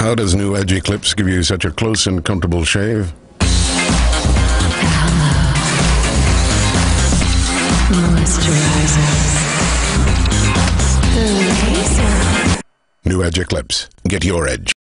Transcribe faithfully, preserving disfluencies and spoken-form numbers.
How does new Edge Eclipse give you such a close and comfortable shave? Moisturizer. New Edge Eclipse. Get your edge.